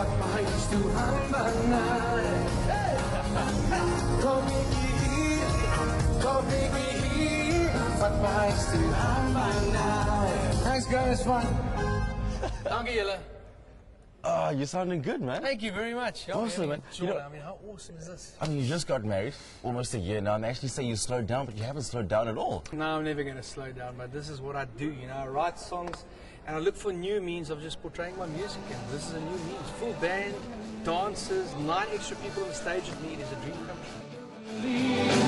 Vat maakt u hambanai? Kom ik hier, vat maakt u hambanai? Thanks guys, fun. Dank jullie. Oh, you're sounding good, man. Thank you very much. Awesome, man. You know, I mean, how awesome is this? I mean, you just got married almost a year now, and they actually say you slowed down, but you haven't slowed down at all. No, I'm never going to slow down, but this is what I do, you know. I write songs, and I look for new means of just portraying my music, and this is a new means. Full band, dancers, 9 extra people on the stage with me. It is a dream come true.